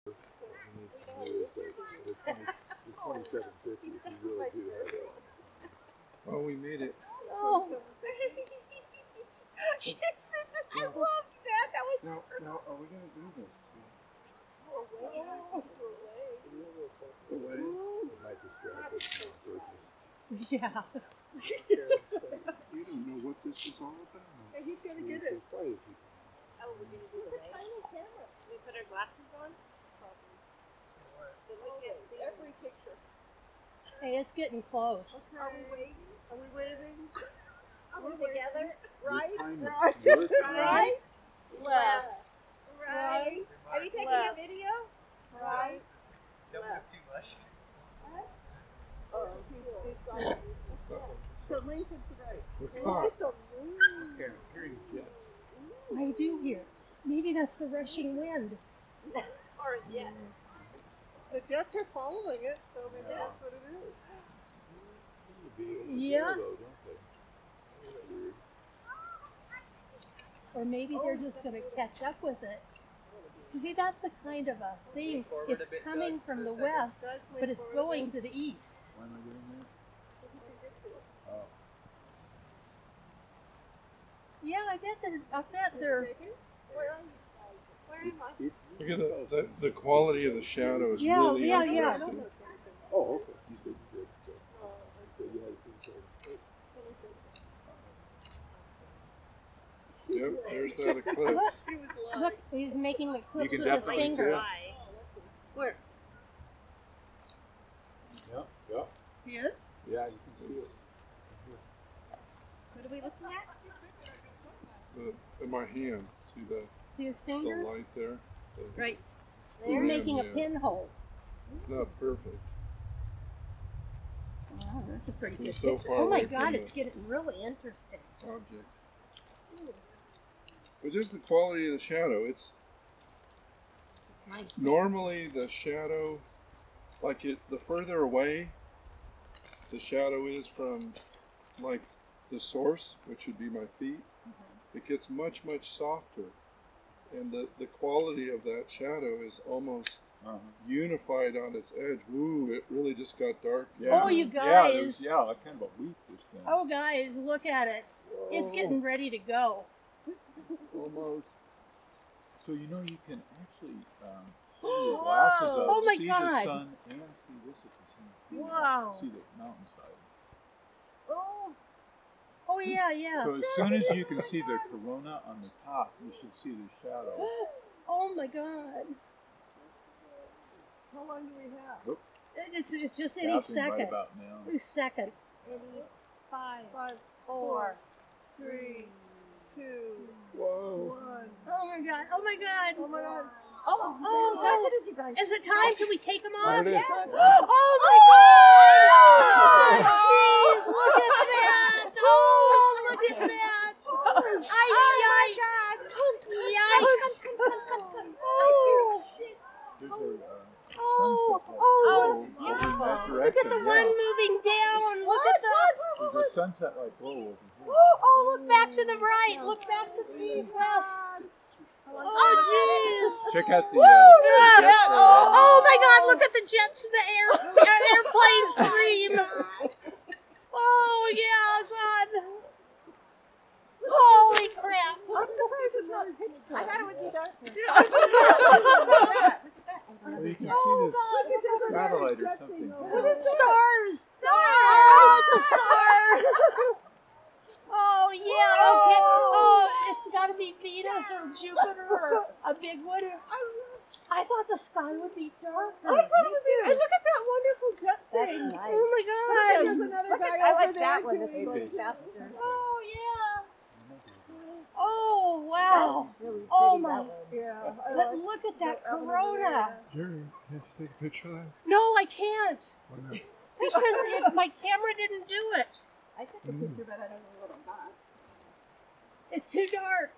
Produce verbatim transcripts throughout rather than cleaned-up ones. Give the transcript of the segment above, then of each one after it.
twenty-seven fifty if you really do have that. Oh, we made it. Oh. Yes, Susan, I loved that. That was Now, perfect. now, are we going to do this? We're away. We're away. Away? It might distract us from churches. Yeah. You don't know what this is all about. Hey, he's gonna get it. Oh, we're gonna do it. It's a tiny camera. Should we put our glasses on? Probably. Then we get every picture. Hey, it's getting close. Okay. Are we waiting? Are we waiting? Are we We're together? Right? Right. Right. Left. Right. Are you taking Left. a video? Right. Don't move too much. Oh, he's, he's sorry. So lean towards the right. We're caught. Here, here you jets. I do hear. Maybe that's the rushing wind. Or a jet. The jets are following it, so maybe that's what it is. Yeah. Though, don't they? Weird. Or maybe they're just going to catch up with it. You see, that's the kind of a thing. Forward It's a bit, coming Doug, from for the a second. west, but it's going to the east. Why am I getting there? Oh. Yeah, I bet they're. I bet they're. Where are you? Where am I? It- Look at the, the, the quality of the shadow is Yeah, really yeah, yeah. interesting. Oh, okay. You said you did. So. You said you had to do so. Yep, there's that eclipse. He was lying. Look, he's making the clips can with his definitely see finger. it. Where? Yeah, yeah. He is? Yeah, you can see it. What are we looking at? The, in my hand, see the, See his the finger? light there? The- Right. the He's rim, making a yeah. pinhole. It's not perfect. Wow, that's a pretty good He's so picture. far Oh my away from God, the- it's getting really interesting. Object. But just the quality of the shadow. It's Nice. normally the shadow, like it, the further away the shadow is from, like the source, which would be my feet, it gets much much softer, and the the quality of that shadow is almost Uh-huh. unified on its edge. Woo! It really just got dark. Yeah. Oh, you Yeah, guys. there's, yeah, like kind of a week this thing. Oh, guys, look at it. It's getting ready to go. Almost. So you know you can actually um, Whoa. pull your glasses up, Oh my see God. the sun, and see this at the same time. Wow. See the mountainside. Oh. Oh, yeah, yeah. So as soon as you can see the corona on the top, you should see the shadow. Oh my God. How long do we have? Look, It's, it's just any happening second. right about now. Any second. Any five, Five, four, three, two, Whoa. one. Oh my God. Oh my God. Oh my God. Oh, Oh, oh, look oh. at it, you guys. Is it time? Can we take them off? There it is. Oh my God! Oh, jeez! Look at that! Oh, look at that! Ay, ay, yikes! Oh, There's a uh, oh, sunset oh! light glow over in that Look at the direction, one yeah. moving down. Look at the. There's a sunset light glow over here. Oh, look back to the right. Look back to the west. Oh, jeez. Check out the, Woo! uh, the Yeah. jets there. Oh my God! Look at the jets, the air, air airplane stream. Oh yeah, God! Holy crap! I'm surprised it's not pitch black. I thought it would be dark. Well, you can see Oh this God! satellite or something. What is that? Stars! Stars! Oh, it's a star! Oh yeah, okay. Oh, it's got to be Venus or Jupiter or a big one. I thought the sky would be darker. I thought it was you. And look at that wonderful jet thing. That's nice. Oh my God! There's another Look guy at, I over like there. that one Can that's we- going faster. Oh yeah! Oh wow! That's really pretty, Oh, that my- one. Yeah. I But like look at that that one over corona. there. Jerry, can't you take a picture of that? No, I can't Why not? because it, my camera didn't do it. I took a picture, but I don't know what I got. It's too dark.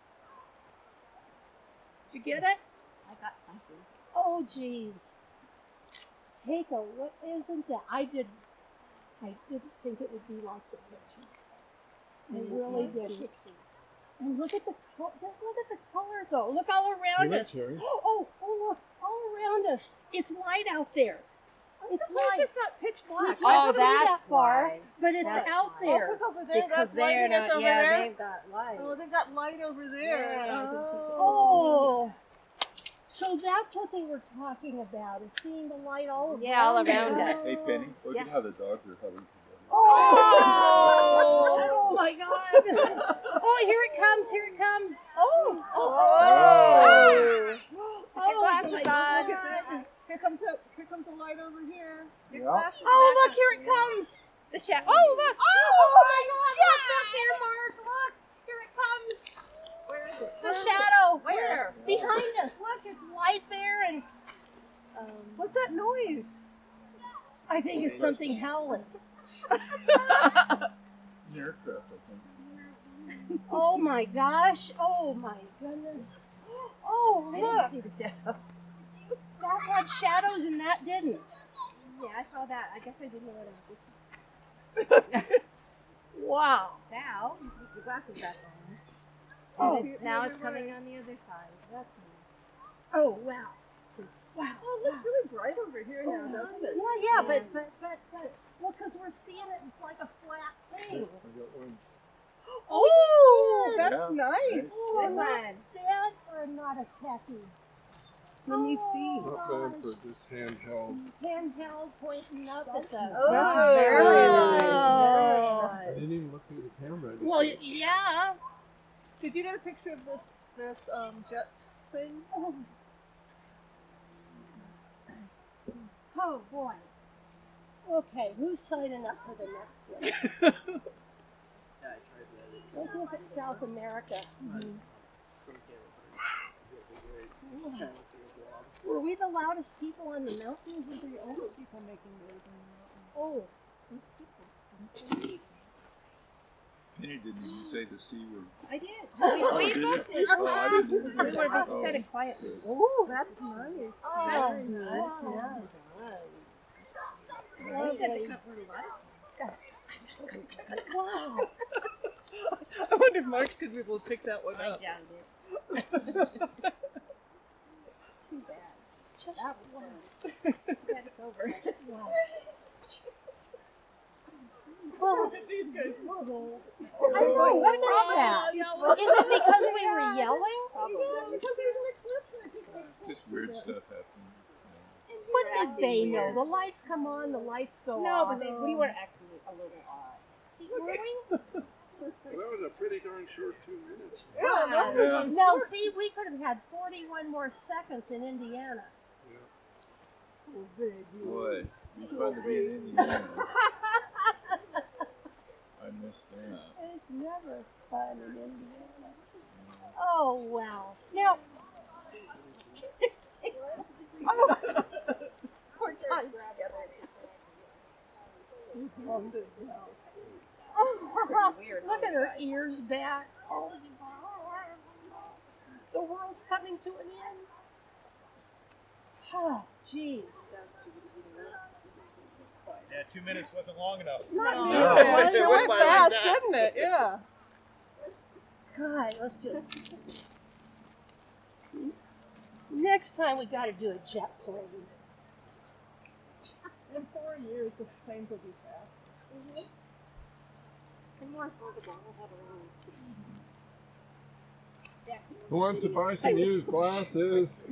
Did you get it? I got something. Oh, jeez. Take a look. Isn't that? I did. I didn't think it would be like the pictures. I It is really like the didn't. pictures. And look at the color. Just look at the color, though. Look all around Look, us. Terry. Oh, oh, look, all around us. It's light out there. It's It's light. just not pitch We black. can't Oh, see that's that far, why. but it's That's out why. there. Because over there, Because that's they're lighting us not, over yeah, there. they've got light. Oh, they got light over there. Yeah, I can Oh. Oh, so that's what they were talking about, is seeing the light all around Yeah, all around us. us. Hey, Penny, look Yeah. at how the dogs are huddled together. Oh, oh my God. Oh, here it comes, here it comes. Oh. Oh. Oh, glasses look on. at this. Here comes a here comes a light over here. Yeah. Oh, look, here it comes. The shadow. Oh, look. Oh my God, look back there, Mark. Look, here it comes. Where is it? The shadow. Where? Behind us. Look, it's light there, and Um, What's that noise? I think it's something howling. An aircraft, I think. Oh my gosh. Oh my goodness. Oh, I look. didn't see the shadow. That had shadows and that didn't. Yeah, I saw that. I guess I didn't know what I was looking Wow. for. Now, you put your glasses back on. Oh. And it- now it's coming on the other side. That's nice. Oh, wow. Wow. Oh, it looks really bright over here now, doesn't it? Yeah, yeah, but, but, but, but, well, because we're seeing it, it's like a flat thing. I got one. Oh, yeah. that's Yeah. nice. Oh, Good not one. bad for not a techie. Let me Oh, see. Not bad for just handheld. Handheld pointing up at the. Oh, That's very very nice. nice. I didn't even look through the camera. I just Well, saw- y- yeah. Did you get a picture of this this um jet thing? Oh. Oh boy. Okay, who's signing up for the next one? Let's look at South America. Were we the loudest people on the mountains? Or the other people making noise on the mountain? Oh, those people. Penny didn't even say the C word. I did. Oh, We, did we you? both did. Oh, I didn't. We were both Oh. said it quietly. Oh, that's nice. Oh, Very nice. that's Yeah. We said the Lovely. cut word a lot. Wow. I wonder if Mark's gonna be able to pick that one I up. doubt it. Too bad. Just That wow. was fun. Glad it's over. Wow. Well, These guys wobble. I know, what is that? Is it because we were yelling? Yeah, because there's an eclipse. I think it makes sense Just to weird them. stuff happening. What did they know? The lights come on, the lights go No, off. but they, we were acting a little odd. Were we? Well, that was a pretty darn short two minutes. Yeah, that was Yeah. a Now, short- see, we could have had forty-one more seconds in Indiana. Boy, it's fun to be in Indiana. I missed that. It's never fun in Indiana. Oh, wow. Now, oh, We're tied together. oh, look at her ears back. Oh, the world's coming to an end. Oh, jeez. Yeah, two minutes wasn't long enough. Not No. me. No. It It wasn't. went by like fast, that. didn't it? Yeah. God, let's just. Next time we got to do a jet plane. In four years, the planes will be fast. And more affordable. We'll have our own. Yeah. Who wants to buy some used glasses?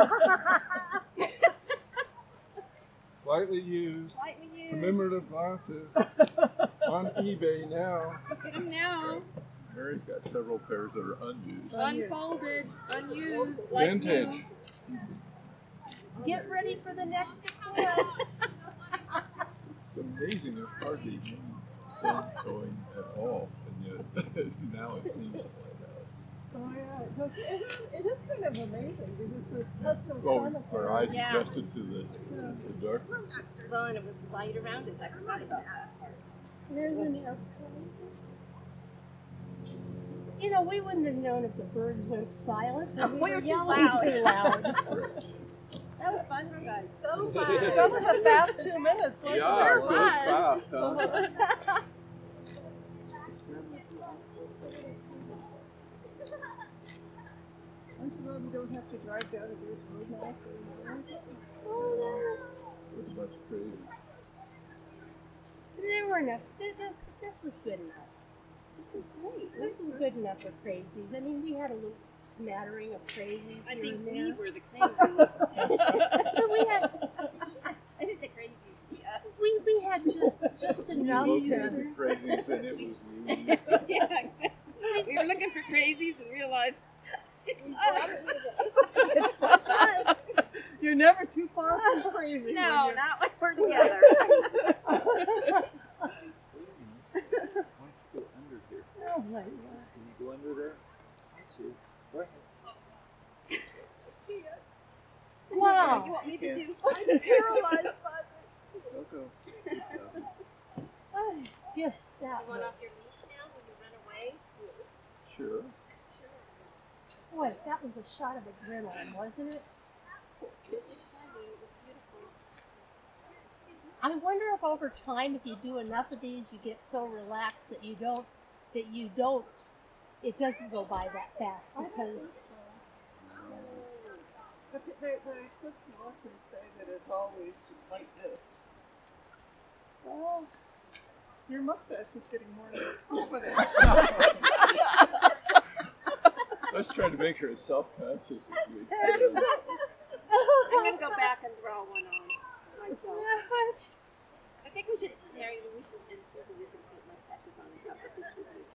Slightly used. Slightly used. Commemorative glasses. On eBay now. Get them now. Mary's got several pairs that are unused. Unfolded, unused, like Vintage. Get ready for the next eclipse. It's amazing there's hardly any sun going at all, and yet now it seems like that. Oh yeah, it does- isn't it, it is kind of amazing. There's just a touch of Oh, sun up our there. eyes Yeah. adjusted to the, the dark. Well, and it was light around us. I forgot about that part. There's an airplane. You know, we wouldn't have known if the birds went silent. but We, We were were too yelling loud. too loud. That was fun, you guys. So That was a fast two minutes, wasn't it? Sure it goes was. fast, huh? you don't have to drive down to do it midnight or anything. It's much crazy. There were enough. th- th- This was good enough. This is great. This was good enough for crazies. I mean, we had a little smattering of crazies I here think and we there. were the crazy. But we had I think the crazies be us. we, we had just just You enough looked to. at the crazies and it was you. Yeah, exactly. We were looking for crazies and realized it's us. It's us. You're never too far from crazy. No, not when we're together. Why don't you go under here? Oh my God. Can you go under there? That's it. Go ahead. Wow. You want me to You do? I'm paralyzed by this. Go, go. Oh, just that You want off was, your leash now when you run away? Sure. boy, that was a shot of adrenaline, wasn't it? It was exciting. It was beautiful. I wonder if over time, if you do enough of these, you get so relaxed that you don't, that you don't, it doesn't go by that fast because, The, the, the eclipse watchers say that it's always like this. well, Your mustache is getting more confident. Let's try to make her as self-conscious as we It's can. just I'm gonna go back and draw one on myself. I think we should, Mary, we should, and Susan, we should put mustaches on and have the picture.